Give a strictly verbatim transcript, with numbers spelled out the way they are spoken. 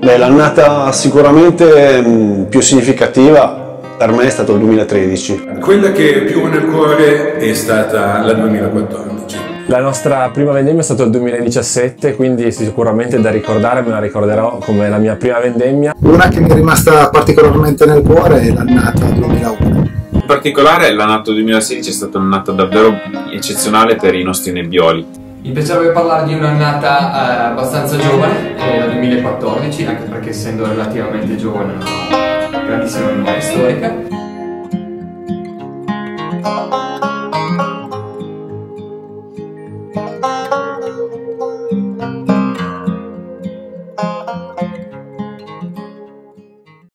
L'annata sicuramente mh, più significativa per me è stato il duemilatredici. Quella che più nel cuore è stata la duemilaquattordici. La nostra prima vendemmia è stato il duemiladiciassette, quindi sicuramente da ricordare, me la ricorderò come la mia prima vendemmia. Una che mi è rimasta particolarmente nel cuore è l'annata duemilauno. In particolare l'annata duemilasedici è stata un'annata davvero eccezionale per i nostri nebbioli. Mi piacerebbe parlare di un'annata eh, abbastanza giovane, eh, la duemilaquattordici, anche perché essendo relativamente giovane non ho grandissima memoria storica.